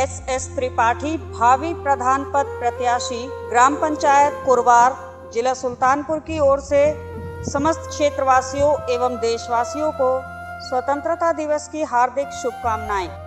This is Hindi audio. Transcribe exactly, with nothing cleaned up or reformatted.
एस एस त्रिपाठी, भावी प्रधान पद प्रत्याशी, ग्राम पंचायत कुरवार, जिला सुल्तानपुर की ओर से समस्त क्षेत्रवासियों एवं देशवासियों को स्वतंत्रता दिवस की हार्दिक शुभकामनाएं।